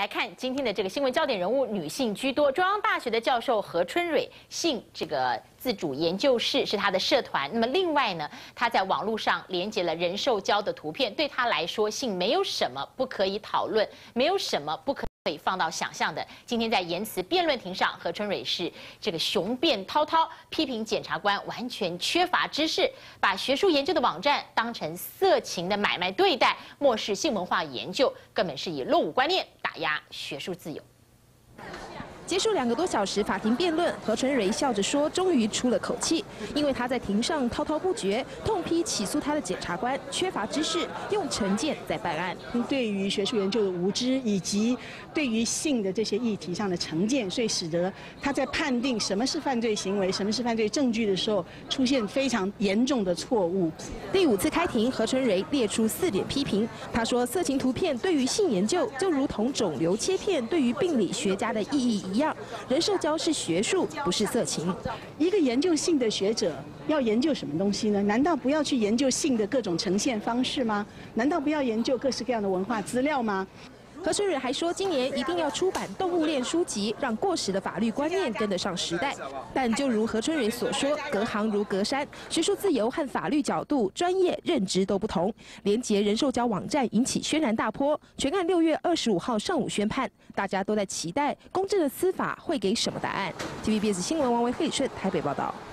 来看今天的这个新闻焦点人物，女性居多。中央大学的教授何春蕊性这个自主研究室是他的社团。那么另外呢，他在网络上连接了人兽交的图片，对他来说，性没有什么不可以讨论，没有什么不可以放到想象的。今天在言辞辩论庭上，何春蕊是这个雄辩滔滔，批评检察官完全缺乏知识，把学术研究的网站当成色情的买卖对待，漠视性文化研究，根本是以落伍观念打压学术自由。 结束2个多小时法庭辩论，何春蕊笑着说：“终于出了口气，因为他在庭上滔滔不绝，痛批起诉他的检察官缺乏知识，用成见在办案。 对于学术研究的无知，以及对于性的这些议题上的成见，所以使得他在判定什么是犯罪行为、什么是犯罪证据的时候，出现非常严重的错误。” 第5次开庭，何春蕊列出4点批评。他说，色情图片对于性研究就如同肿瘤切片对于病理学家的意义一样，人兽交是学术，不是色情。 一个研究性的学者要研究什么东西呢？难道不要去研究性的各种呈现方式吗？难道不要研究各式各样的文化资料吗？ 何春蕊还说，今年一定要出版动物链书籍，让过时的法律观念跟得上时代。但就如何春蕊所说，隔行如隔山，学术自由和法律角度、专业认知都不同。连结人兽交网站引起轩然大波，全案6月25号上午宣判，大家都在期待公正的司法会给什么答案。TVBS 新闻王维慧顺台北报道。